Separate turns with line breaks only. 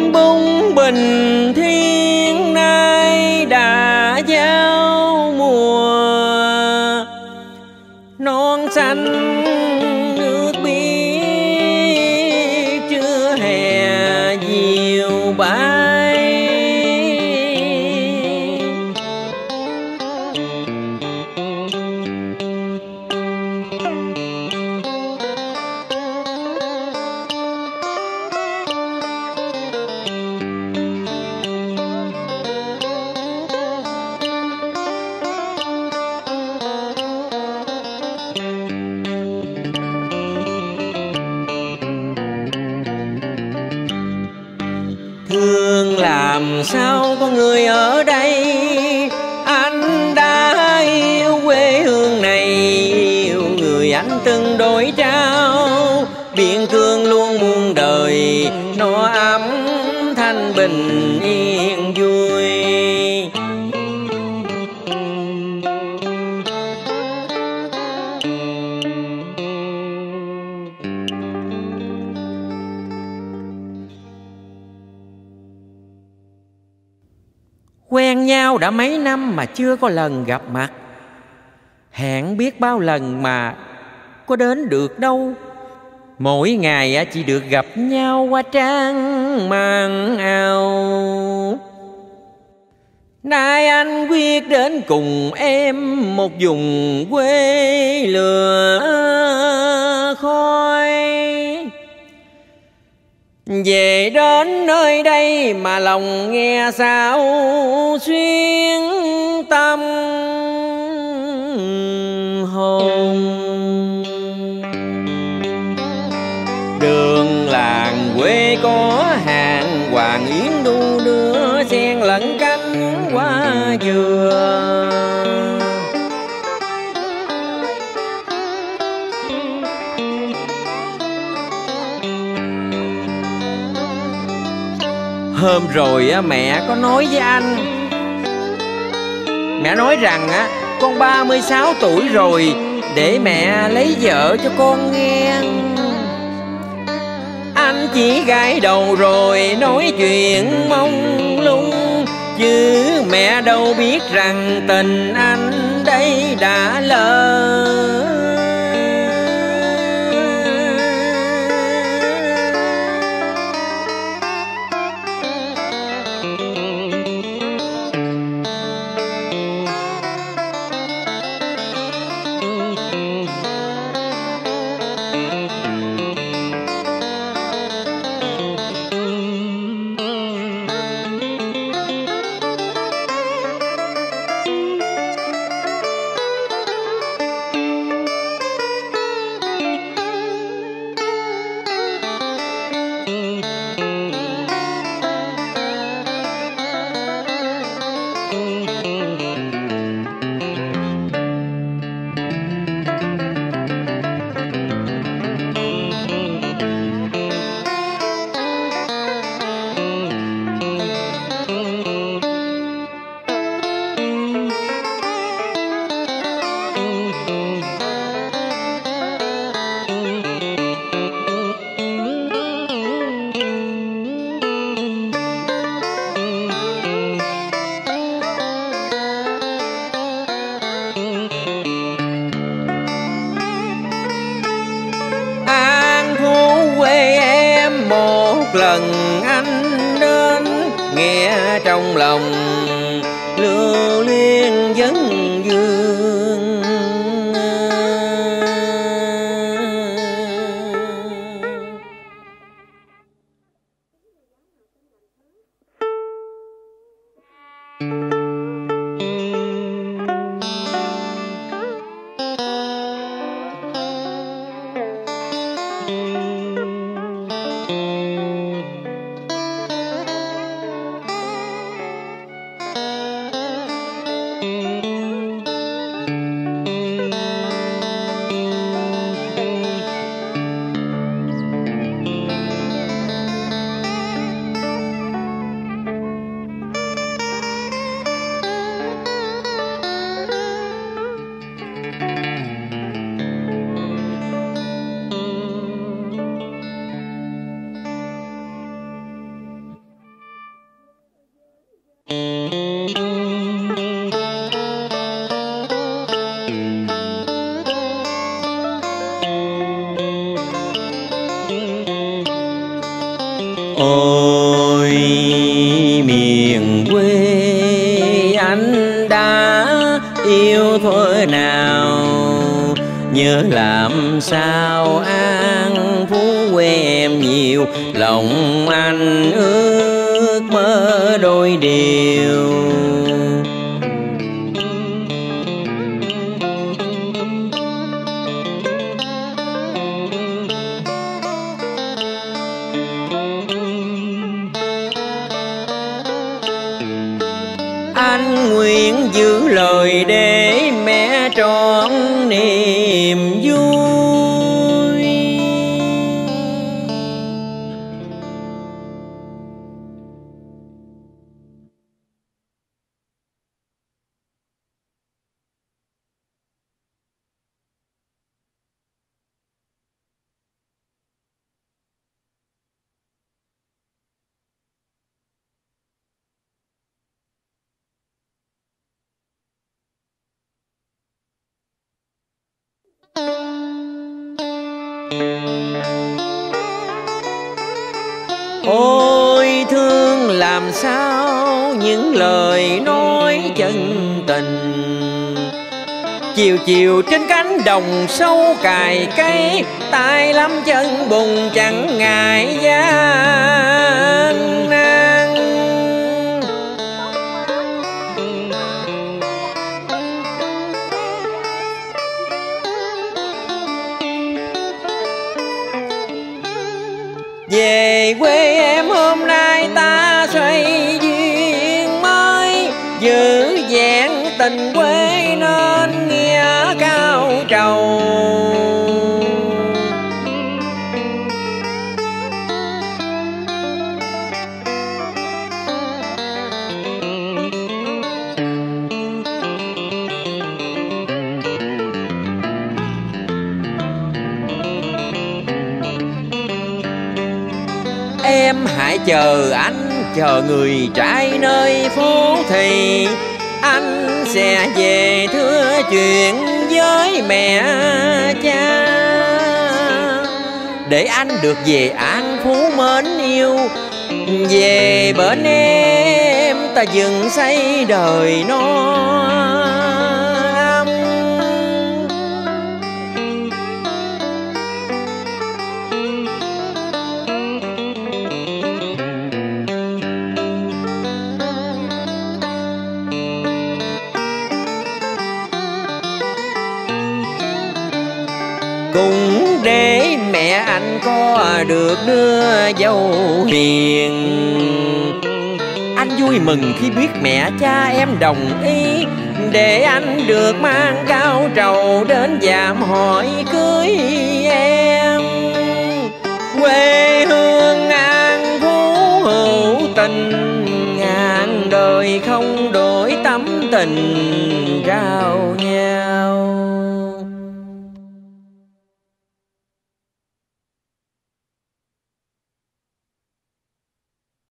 bung bình thiên nay đã giao mùa, non xanh nước biếc trưa hè diều bay. Thương làm sao có người ở đây, anh đã yêu quê hương này, yêu người anh từng đổi trao, biên cương luôn muôn đời no ấm thanh bình yên vui. Quen nhau đã mấy năm mà chưa có lần gặp mặt, hẹn biết bao lần mà có đến được đâu. Mỗi ngày chỉ được gặp nhau qua trang màn ảo. Nay anh quyết đến cùng em một vùng quê lửa khói, về đến nơi đây mà lòng nghe sao xuyên tâm hồn. Đường làng quê có hàng hoàng yến đu đưa, xen lẫn cánh hoa dừa. Hôm rồi mẹ có nói với anh, mẹ nói rằng con 36 tuổi rồi, để mẹ lấy vợ cho con nghe. Anh chỉ gãi đầu rồi nói chuyện mông lung, chứ mẹ đâu biết rằng tình anh đây đã lỡ. Lần anh đến nghe trong lòng lưu luyến vấn vương. Ôi miền quê anh đã yêu thuở nào, nhớ làm sao an phú quê em nhiều, lòng anh ước mơ đôi điều. Anh nguyện giữ lời để mẹ trọn niềm vui. Ôi thương làm sao những lời nói chân tình, chiều chiều trên cánh đồng sâu cài cây, tay lắm chân bùn chẳng ngại gian nan. Về quê em hôm nay ta xoay duyên mới, giữ vẹn tình quê nên nghĩa cao trầu. Em hãy chờ anh, chờ người trai nơi phố thì anh sẽ về thưa chuyện với mẹ cha, để anh được về an phú mến yêu. Về bên em ta dựng xây đời non. Cũng để mẹ anh có được đưa dâu hiền, anh vui mừng khi biết mẹ cha em đồng ý, để anh được mang cao trầu đến dạm hỏi cưới em. Quê hương an phú hữu tình, ngàn đời không đổi tấm tình trao nhau.